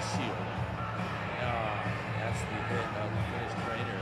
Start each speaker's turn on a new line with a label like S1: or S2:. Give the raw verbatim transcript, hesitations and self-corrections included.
S1: face shield.
S2: Ah, that's the hit of the Finnish trainer.